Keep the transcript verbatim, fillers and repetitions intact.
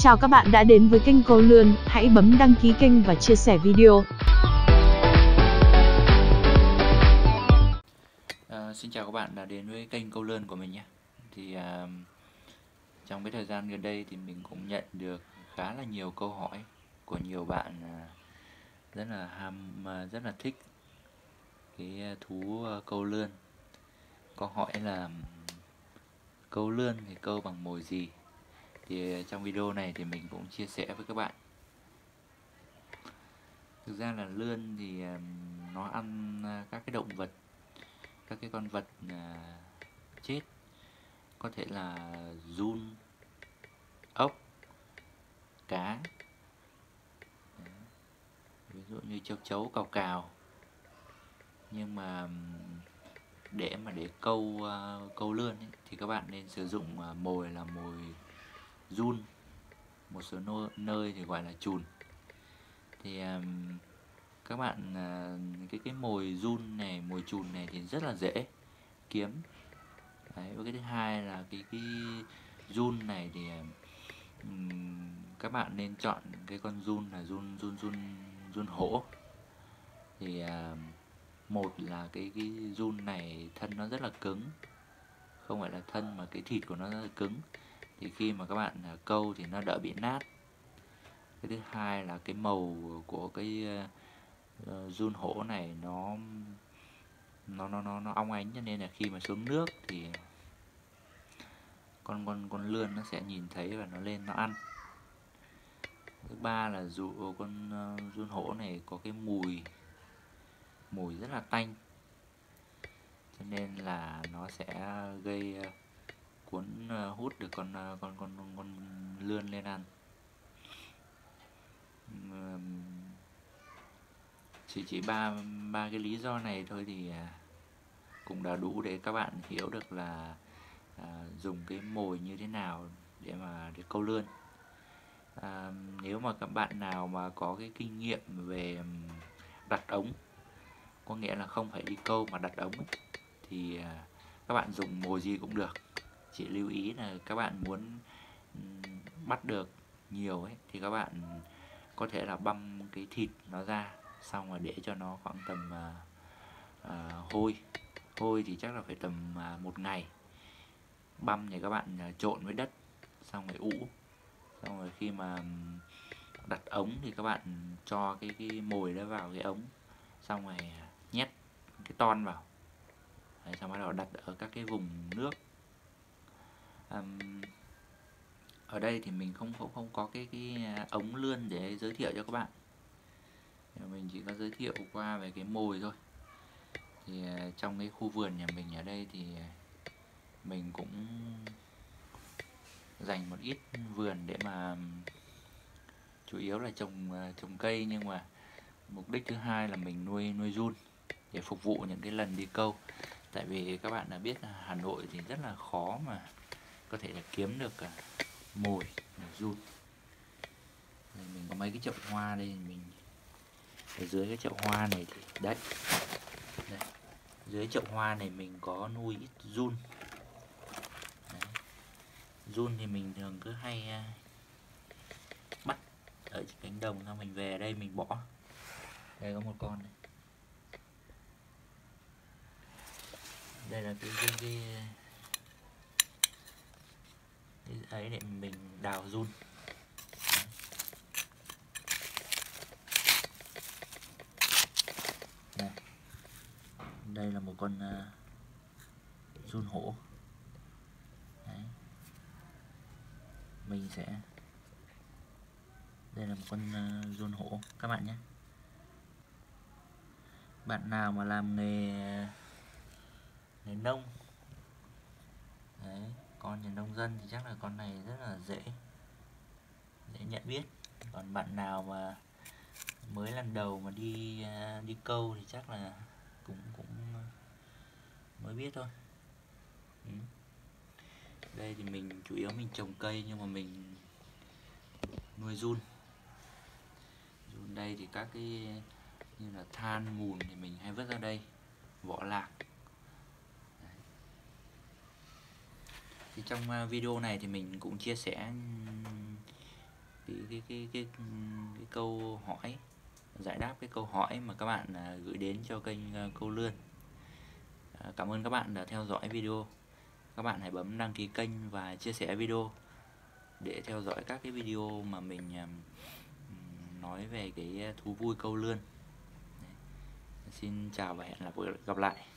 Chào các bạn đã đến với kênh Câu Lươn, hãy bấm đăng ký kênh và chia sẻ video. À, xin chào các bạn đã đến với kênh Câu Lươn của mình nhé. Thì à, trong cái thời gian gần đây thì mình cũng nhận được khá là nhiều câu hỏi của nhiều bạn à, rất là ham, à, rất là thích cái thú à, câu lươn. Câu hỏi là câu lươn thì câu bằng mồi gì? Thì trong video này thì mình cũng chia sẻ với các bạn. Thực ra là lươn thì à, nó ăn à, các cái động vật, các cái con vật à, chết, có thể là giun, ốc, cá, ví dụ như châu chấu, cào cào. Nhưng mà để mà để câu uh, câu lươn ấy, thì các bạn nên sử dụng uh, mồi là mồi giun, một số nơi, nơi thì gọi là chùn. Thì um, các bạn uh, cái cái mồi giun này, mồi chùn này thì rất là dễ kiếm. Đấy, và cái thứ hai là cái cái giun này thì um, các bạn nên chọn cái con giun là giun giun giun giun hổ. Thì uh, một là cái cái giun này thân nó rất là cứng, không phải là thân mà cái thịt của nó rất là cứng, thì khi mà các bạn uh, câu thì nó đỡ bị nát. Cái thứ hai là cái màu của cái uh, giun hổ này nó nó nó nó nó óng ánh, cho nên là khi mà xuống nước thì con con con lươn nó sẽ nhìn thấy và nó lên nó ăn. Thứ ba là dù con uh, giun hổ này có cái mùi mùi rất là tanh, cho nên là nó sẽ gây uh, cuốn uh, hút được con uh, con con con, con lươn lên ăn. Uh, chỉ chỉ ba ba cái lý do này thôi thì uh, cũng đã đủ để các bạn hiểu được là uh, dùng cái mồi như thế nào để mà để câu lươn. À, nếu mà các bạn nào mà có cái kinh nghiệm về đặt ống, có nghĩa là không phải đi câu mà đặt ống ấy, thì à, các bạn dùng mồi gì cũng được. Chỉ lưu ý là các bạn muốn um, bắt được nhiều ấy, thì các bạn có thể là băm cái thịt nó ra, xong rồi để cho nó khoảng tầm à, à, hôi hôi thì chắc là phải tầm à, một ngày. Băm thì các bạn à, trộn với đất, xong rồi ủ. Xong rồi khi mà đặt ống thì các bạn cho cái cái mồi đó vào cái ống, xong rồi nhét cái ton vào. Đấy, xong bắt đầu đặt ở các cái vùng nước. Um, ở đây thì mình không không không có cái cái ống lươn để giới thiệu cho các bạn. Mình chỉ có giới thiệu qua về cái mồi thôi. Thì uh, trong cái khu vườn nhà mình ở đây thì mình cũng dành một ít vườn để mà chủ yếu là trồng trồng cây, nhưng mà mục đích thứ hai là mình nuôi nuôi giun để phục vụ những cái lần đi câu. Tại vì các bạn đã biết là Hà Nội thì rất là khó mà có thể là kiếm được cả mồi giun. Mình có mấy cái chậu hoa đây, mình ở dưới cái chậu hoa này thì đấy, đây. Dưới chậu hoa này mình có nuôi ít giun. Giun thì mình thường cứ hay bắt ở cánh đồng, xong mình về đây mình bỏ. Đây có một con này. Đây là cái cái, cái, cái ấy để mình đào giun. Đây, đây là một con uh, giun hổ. Đấy. Mình sẽ đây là một con uh, giun hổ các bạn nhé. Bạn nào mà làm nghề nghề nông, đấy, con nhà nông dân thì chắc là con này rất là dễ dễ nhận biết. Còn bạn nào mà mới lần đầu mà đi uh, đi câu thì chắc là cũng cũng mới biết thôi. Ừ. Đây thì mình chủ yếu mình trồng cây, nhưng mà mình nuôi giun. Giun đây thì các cái như là than, mùn thì mình hay vứt ra đây, vỏ lạc. Đấy. Thì trong video này thì mình cũng chia sẻ cái cái cái cái câu hỏi, giải đáp cái câu hỏi mà các bạn à, gửi đến cho kênh à, Câu Lươn. À, cảm ơn các bạn đã theo dõi video. Các bạn hãy bấm đăng ký kênh và chia sẻ video để theo dõi các cái video mà mình à, nói về cái thú vui câu lươn. Xin chào và hẹn gặp lại.